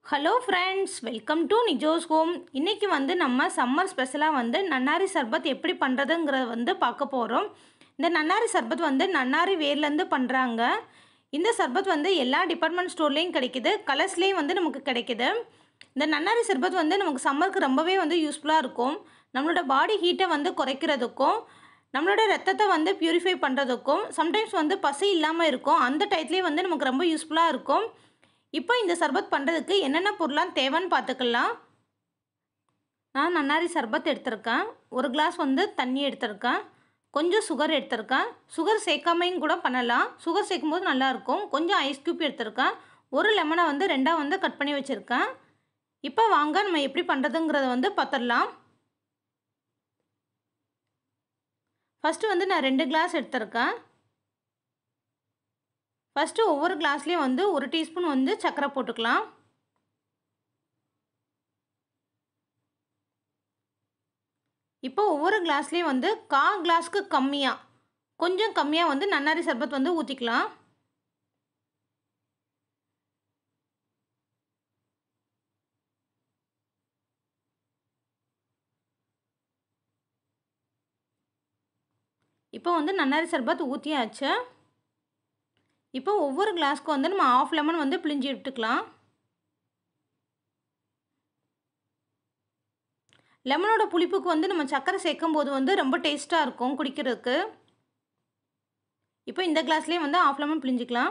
Hello friends, welcome to Nijo's home. இன்றைக்கி நம்ம summer ஸ்பெஷலாக நன்னாரி சர்பத் எப்படி பண்ணுறதுங்கிறத பார்க்க போகிறோம். இந்த நன்னாரி சர்பத் நன்னாரி வேர்லேருந்து பண்ணுறாங்க. இந்த சர்பத் எல்லா டிபார்ட்மெண்ட் ஸ்டோர்லேயும் கிடைக்கிது, கலர்ஸ்லேயும் நமக்கு கிடைக்கிது. இந்த நன்னாரி சர்பத் நமக்கு சம்மருக்கு ரொம்பவே யூஸ்ஃபுல்லாக இருக்கும். நம்மளோட பாடி ஹீட்டை குறைக்கிறதுக்கும், நம்மளோட ரத்தத்தை பியூரிஃபை பண்ணுறதுக்கும், சம்டைம்ஸ் பசி இல்லாமல் இருக்கும், அந்த டயத்துலேயே நமக்கு ரொம்ப யூஸ்ஃபுல்லாக இருக்கும். இப்போ இந்த சர்பத் பண்ணுறதுக்கு என்னென்ன பொருளாம் தேவைன்னு பார்த்துக்கலாம். நான் நன்னாரி சர்பத் எடுத்திருக்கேன். ஒரு கிளாஸ் தண்ணி எடுத்திருக்கேன். கொஞ்சம் சுகர் எடுத்திருக்கேன். சுகர் சேர்க்காமையும் கூட பண்ணலாம். சுகர் சேர்க்கும்போது நல்லாயிருக்கும். கொஞ்சம் ஐஸ் க்யூப் எடுத்திருக்கேன். ஒரு லெமனை ரெண்டாக கட் பண்ணி வச்சுருக்கேன். இப்போ வாங்க நம்ம எப்படி பண்ணுறதுங்கிறத பார்த்துடலாம். ஃபஸ்ட்டு நான் 2 கிளாஸ் எடுத்திருக்கேன். ஃபஸ்ட்டு ஒவ்வொரு கிளாஸ்லேயும் 1 டீஸ்பூன் சர்க்கரை போட்டுக்கலாம். இப்போ ஒவ்வொரு கிளாஸ்லேயும் 1/4 கிளாஸ்க்கு கம்மியாக, கொஞ்சம் கம்மியாக நன்னாரி சர்பத் ஊற்றிக்கலாம். இப்போ நன்னாரி சர்பத் ஊற்றியாச்சு. இப்போ ஒவ்வொரு கிளாஸ்க்கு நம்ம 1/2 லெமன் பிழிஞ்சு விட்டுக்கலாம். லெமனோட புளிப்புக்கு நம்ம சர்க்கரை சேர்க்கும் போது ரொம்ப டேஸ்ட்டாக இருக்கும் குடிக்கிறதுக்கு. இப்போ இந்த கிளாஸ்லேயும் 1/2 லெமன் பிழிஞ்சிக்கலாம்.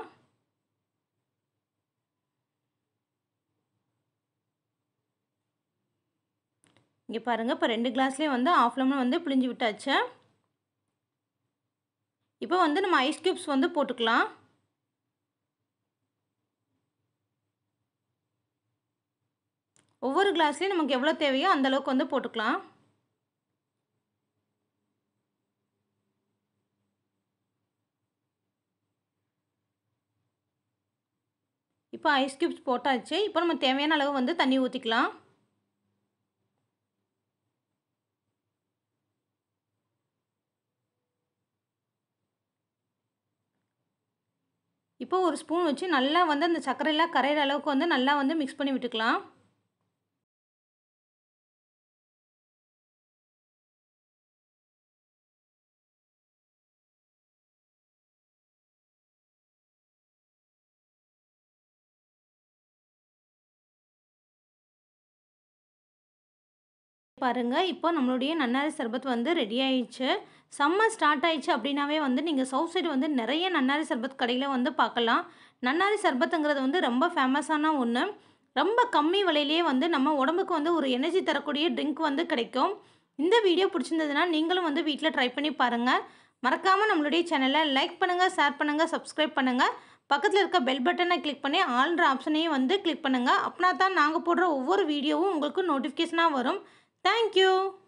இங்கே பாருங்கள், இப்போ 2 கிளாஸ்லேயும் 1/2 லெமன் பிழிஞ்சு விட்டாச்சு. இப்போ நம்ம ஐஸ் க்யூப்ஸ் போட்டுக்கலாம். ஒவ்வொரு கிளாஸ்லேயும் நமக்கு எவ்வளோ தேவையோ அந்தளவுக்கு போட்டுக்கலாம். இப்போ ஐஸ் க்யூப்ஸ் போட்டாச்சு. இப்போ நம்ம தேவையான அளவு தண்ணி ஊற்றிக்கலாம். இப்போ ஒரு ஸ்பூன் வச்சு நல்லா அந்த சர்க்கரையெல்லாம் கரையிற அளவுக்கு நல்லா மிக்ஸ் பண்ணி விட்டுக்கலாம். பாருங்கள், இப்போ நம்மளுடைய நன்னாரி சர்பத் ரெடி ஆயிடுச்சு. சம்மர் ஸ்டார்ட் ஆயிடுச்சு அப்படின்னாவே நீங்கள் சவுத் சைடு நிறைய நன்னாரி சர்பத் கடையில் பார்க்கலாம். நன்னாரி சர்பத்துங்கிறது ரொம்ப ஃபேமஸான ஒன்று. ரொம்ப கம்மி விலையிலேயே நம்ம உடம்புக்கு ஒரு எனர்ஜி தரக்கூடிய ட்ரிங்க் கிடைக்கும். இந்த வீடியோ பிடிச்சிருந்ததுன்னா நீங்களும் வீட்டில் ட்ரை பண்ணி பாருங்கள். மறக்காமல் நம்மளுடைய சேனலை லைக் பண்ணுங்கள், ஷேர் பண்ணுங்கள், சப்ஸ்கிரைப் பண்ணுங்கள். பக்கத்தில் இருக்க பெல் பட்டனை கிளிக் பண்ணி ஆல்ன்ற ஆப்ஷனையும் கிளிக் பண்ணுங்கள். அப்படின்னா தான் நாங்கள் போடுற ஒவ்வொரு வீடியோவும் உங்களுக்கு நோட்டிஃபிகேஷனாக வரும். Thank you.